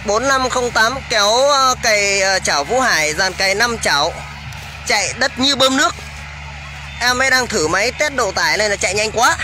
4508 kéo cày chảo Vũ Hải, dàn cày 5 chảo, chạy đất như bơm nước. Em mới đang thử máy test độ tải này là chạy nhanh quá.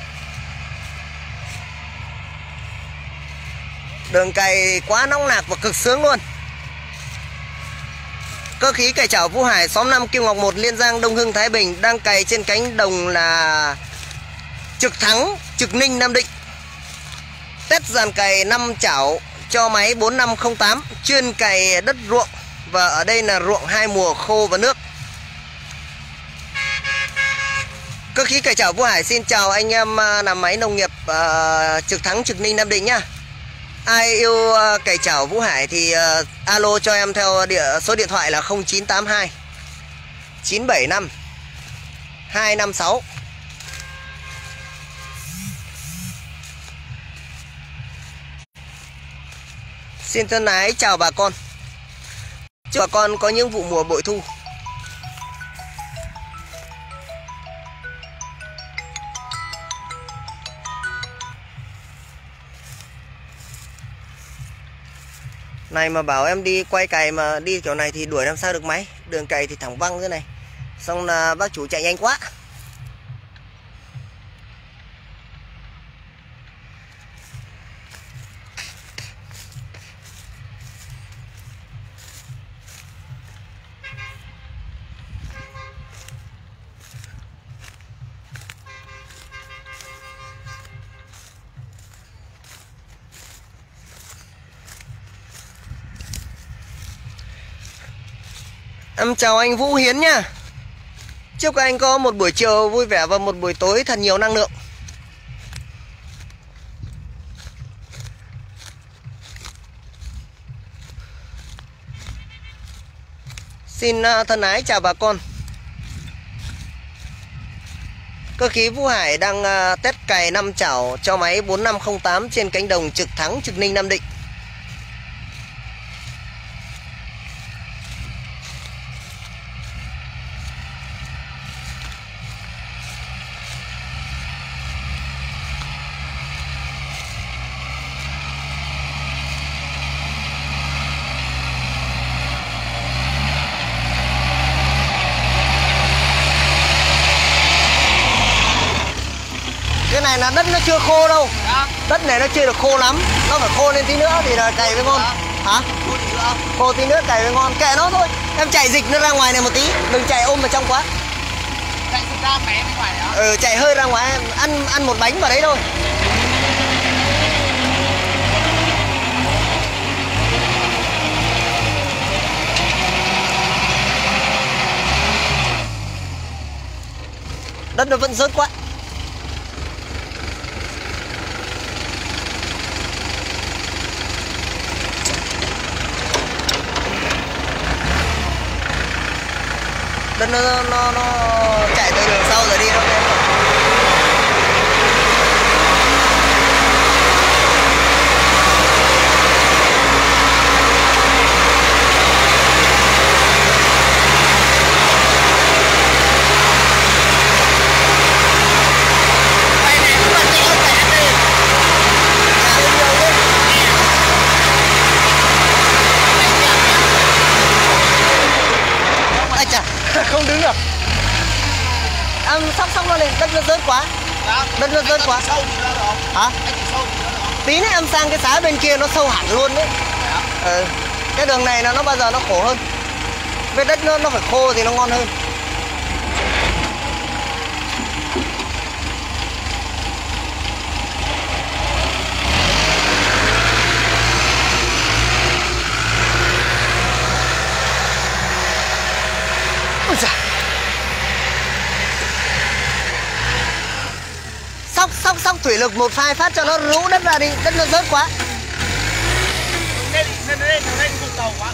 Đường cày quá nóng nạc và cực sướng luôn. Cơ khí cày chảo Vũ Hải, xóm 5 Kim Ngọc 1, Liên Giang, Đông Hưng, Thái Bình, đang cày trên cánh đồng là Trực Thắng, Trực Ninh, Nam Định. Test dàn cày 5 chảo cho máy 4508, chuyên cày đất ruộng, và ở đây là ruộng 2 mùa khô và nước. Cơ khí cày chảo Vũ Hải xin chào anh em làm máy nông nghiệp Trực Thắng, Trực Ninh, Nam Định nhá. Ai yêu cày chảo Vũ Hải thì alo cho em theo số điện thoại là 0982 975 256. Xin thân ái chào bà con. Chúc bà con có những vụ mùa bội thu. Này mà bảo em đi quay cày mà đi kiểu này thì đuổi làm sao được máy. Đường cày thì thẳng văng thế này. Xong là bác chủ chạy nhanh quá. Em chào anh Vũ Hiến nha. Chúc anh có một buổi chiều vui vẻ và một buổi tối thật nhiều năng lượng. Xin thân ái chào bà con. Cơ khí Vũ Hải đang test cày 5 chảo cho máy 4508 trên cánh đồng Trực Thắng, Trực Ninh, Nam Định. Cái này là đất nó chưa khô đâu. Đất này nó chưa được khô lắm. Nó phải khô lên tí nữa thì là cày mới ngon. Hả? Khô tí nữa cày mới ngon. Kệ nó thôi. Em chạy dịch nó ra ngoài này một tí. Đừng chạy ôm vào trong quá. Chạy ra mé bên ngoài hả? Ừ, chạy hơi ra ngoài. Ăn một bánh vào đấy thôi. Đất nó vẫn rớt quá. Đất nó chạy từ đường sau rồi đi nó lên. Không đứng được. Em sóc nó lên, đất nó rớt quá. Đất nó rớt quá. Hả? Tí nữa em sang cái xá bên kia nó sâu hẳn luôn đấy. Cái đường này nó bao giờ nó khổ hơn. Với đất nó phải khô thì nó ngon hơn. Sóc thủy lực một phai phát cho nó rũ đất ra đi, đất nó rớt quá. Lên vùng tàu quá.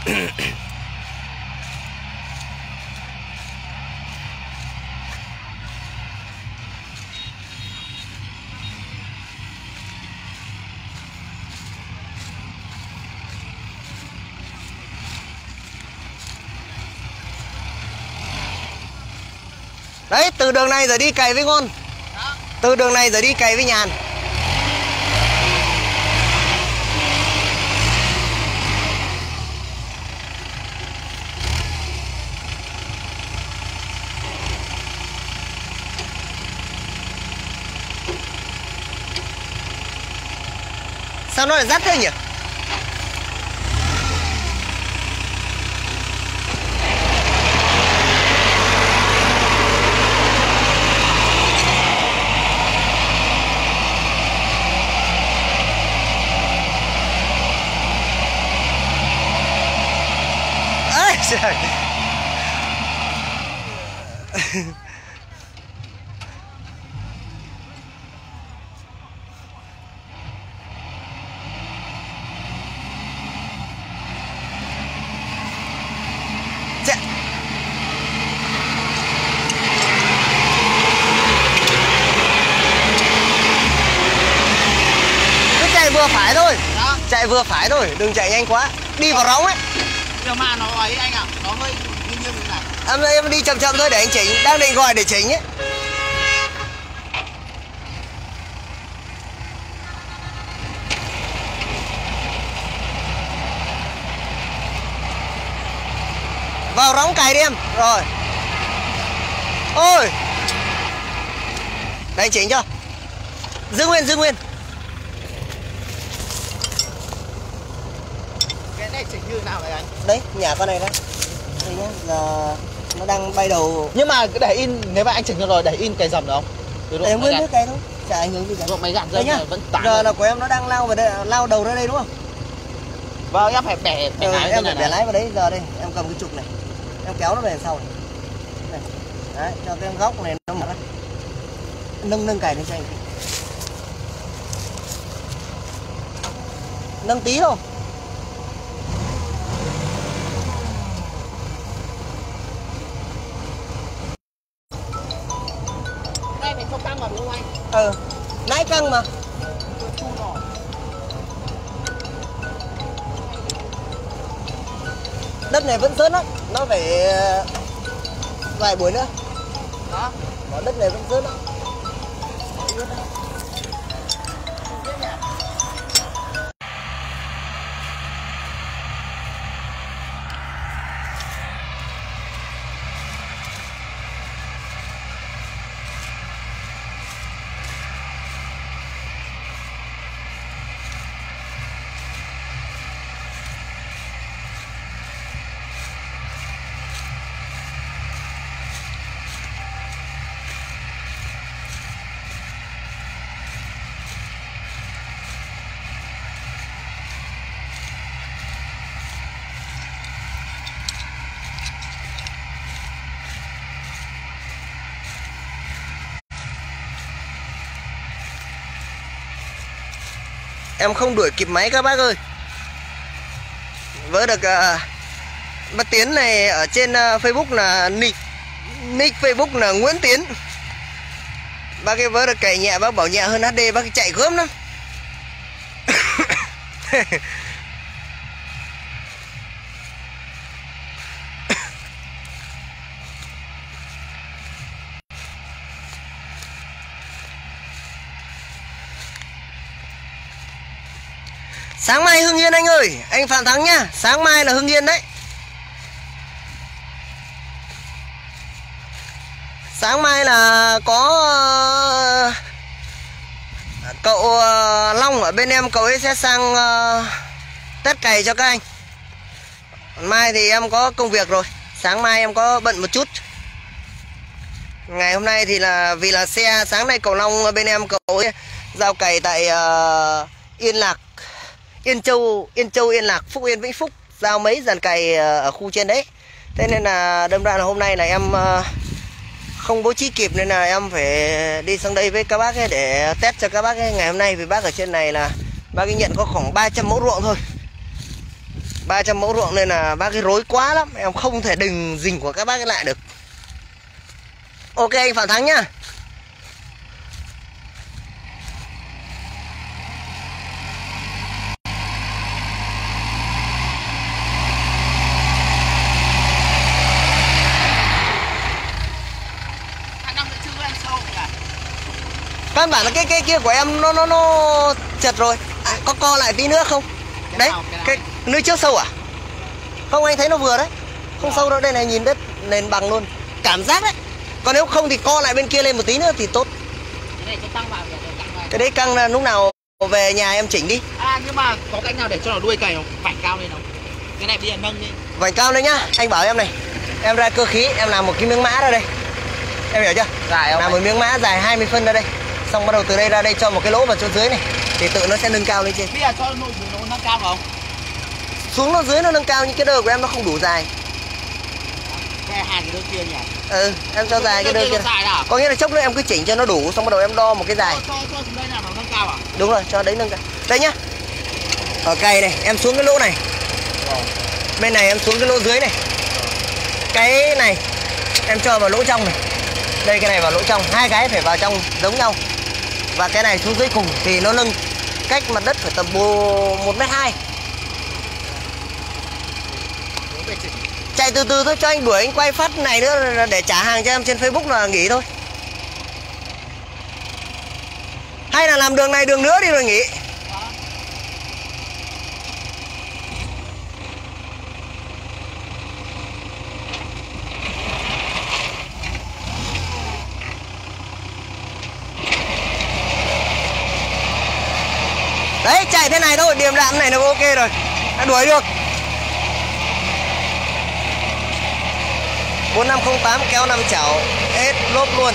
Đấy, từ đường này rồi đi cày với ngon. Đó. Từ đường này rồi đi cày với nhàn. Sao nó lại dắt thế nhỉ? Ây trời. Chà. Cứ chạy vừa phải thôi. Đó. Chạy vừa phải thôi, đừng chạy nhanh quá. Đi vào róng ấy. Nhưng mà nó ấy anh ạ, nó hơi nghiêng như thế này. Em đi chậm chậm thôi để anh chỉnh. Đang định gọi để chỉnh ấy. Vào róng cày đi em. Rồi. Ôi. Đây anh chỉnh cho. Giữ nguyên, giữ nguyên. Cái này chỉnh như nào vậy anh? Đấy, nhà con này đây. Đây nhá, giờ nó đang bay đầu. Nhưng mà để in, nếu mà anh chỉnh cho rồi để in cày dầm được không? Để nguyên cái cây thôi. Chả ảnh hưởng gì cả. Máy gạt Đây dâm nhá. vẫn tản. Giờ là của em nó đang lao vào đây, lao đầu ra đây đúng không? Vâng, em phải bẻ lái em phải bẻ lái vào đấy. Giờ đây, em cầm cái trục này. Em kéo nó về sau này. Này. Đấy, cho cái góc này nó mở ra. Nâng cày lên cho anh. Nâng tí thôi. Đây phải cho căng vào đúng không anh? Nãy căng mà. Chu nhỏ. Đất này vẫn sớt lắm. Nó phải vài buổi nữa. Đó. Đất này vẫn sớt lắm. Em không đuổi kịp máy các bác ơi. Vớ được bác Tiến này ở trên Facebook là nick Facebook là Nguyễn Tiến. Bác ấy vớ được cày nhẹ, bác bảo nhẹ hơn HD, bác ấy chạy gớm lắm. Sáng mai Hưng Yên anh ơi, anh Phạm Thắng nhá. Sáng mai là Hưng Yên đấy. Sáng mai là có cậu Long ở bên em, cậu ấy sẽ sang test cày cho các anh. Mai thì em có công việc rồi. Sáng mai em có bận một chút. Ngày hôm nay thì là vì là xe, sáng nay cậu Long bên em cậu ấy giao cày tại Yên Lạc, Yên Châu, Yên Lạc, Phúc Yên, Vĩnh Phúc, giao mấy dàn cày ở khu trên đấy. Thế nên là đâm ra là hôm nay là em không bố trí kịp, nên là em phải đi sang đây với các bác ấy để test cho các bác ấy. Ngày hôm nay vì bác ở trên này là bác ấy nhận có khoảng 300 mẫu ruộng thôi. 300 mẫu ruộng nên là bác cái rối quá lắm, em không thể đừng dình của các bác ấy lại được. Ok anh Phạm Thắng nhá. Căn bản là cái kia của em nó chật rồi. Có co lại tí nữa không? Đấy, cái nơi trước sâu à? Không, anh thấy nó vừa đấy. Không sâu đâu, đây này nhìn đất nền bằng luôn. Cảm giác đấy. Còn nếu không thì co lại bên kia lên một tí nữa thì tốt. Cái đấy căng là lúc nào về nhà em chỉnh đi. Nhưng mà có cách nào để cho nó đuôi cày không? Vành cao lên không? Cái này bây giờ nâng lên. Vành cao lên nhá. Anh bảo em này. Em ra cơ khí, em làm một cái miếng mã ra đây. Em hiểu chưa? Dài không? Làm một miếng mã dài 20 phân ra đây. Xong bắt đầu từ đây ra đây cho một cái lỗ vào chỗ dưới này thì tự nó sẽ nâng cao lên trên. Bây giờ cho nội dưới nó nâng cao không? Xuống nó dưới nó nâng cao nhưng cái đơ của em nó không đủ dài. Cái hai cái đơ kia nhỉ? Ừ, em cho dài cái đơ kia. À? Có nghĩa là chốc nữa em cứ chỉnh cho nó đủ xong bắt đầu em đo một cái dài. Cho xuống đây nào nó nâng cao à? Đúng rồi, cho đấy nâng cao. Đây nhá. Ở cày này, em xuống cái lỗ này. Bên này em xuống cái lỗ dưới này. Cái này em cho vào lỗ trong này. Đây cái này vào lỗ trong, hai cái phải vào trong giống nhau. Và cái này xuống dưới cùng thì nó nâng cách mặt đất phải tầm 1m2. Chạy từ từ thôi, cho anh đuổi anh quay phát này nữa để trả hàng cho em trên Facebook là nghỉ thôi. Hay là làm đường này đường nữa đi rồi nghỉ. Đấy, chạy thế này thôi, điềm đạm này là ok rồi. Đã đuổi được. 4508 kéo 5 chảo, hết lốp luôn.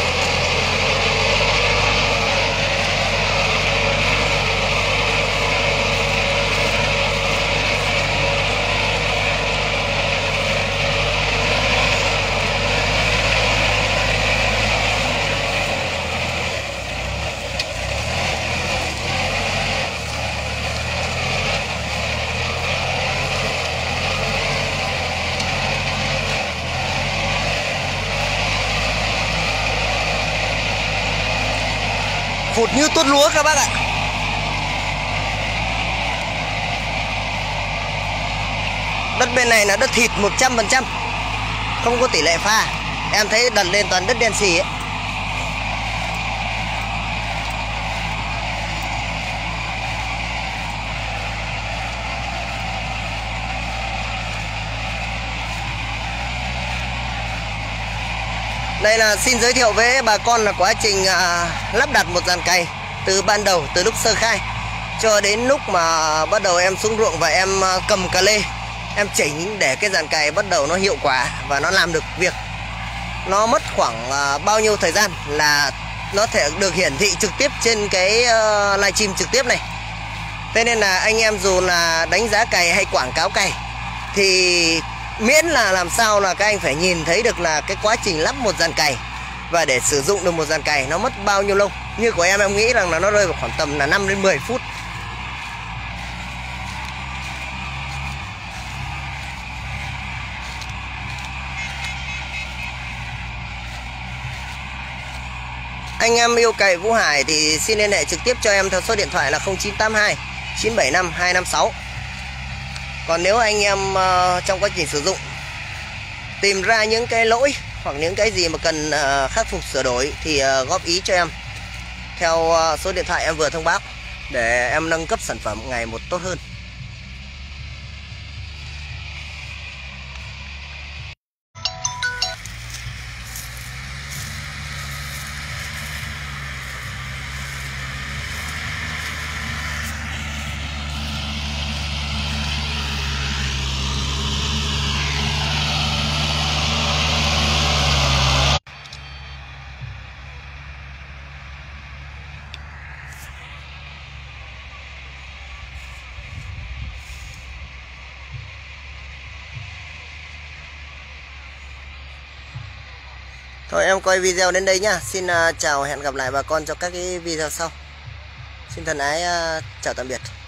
Phụt như tuốt lúa các bác ạ. Đất bên này là đất thịt 100%, không có tỷ lệ pha. Em thấy đặt lên toàn đất đen xì ấy. Đây là xin giới thiệu với bà con là quá trình lắp đặt một dàn cày từ ban đầu, từ lúc sơ khai cho đến lúc mà bắt đầu em xuống ruộng và em cầm cà lê, em chỉnh để cái dàn cày bắt đầu nó hiệu quả và nó làm được việc. Nó mất khoảng bao nhiêu thời gian là nó thể được hiển thị trực tiếp trên cái livestream trực tiếp này. Thế nên là anh em dù là đánh giá cày hay quảng cáo cày thì miễn là làm sao là các anh phải nhìn thấy được là cái quá trình lắp một dàn cày và để sử dụng được một dàn cày nó mất bao nhiêu lâu. Như của em nghĩ rằng là nó rơi vào khoảng tầm là 5 đến 10 phút. Anh em yêu cày Vũ Hải thì xin liên hệ trực tiếp cho em theo số điện thoại là 0982 975 256. Còn nếu anh em trong quá trình sử dụng tìm ra những cái lỗi hoặc những cái gì mà cần khắc phục sửa đổi thì góp ý cho em theo số điện thoại em vừa thông báo để em nâng cấp sản phẩm ngày một tốt hơn. Thôi em quay video đến đây nhá. Xin chào, hẹn gặp lại bà con trong các cái video sau. Xin thân ái chào tạm biệt.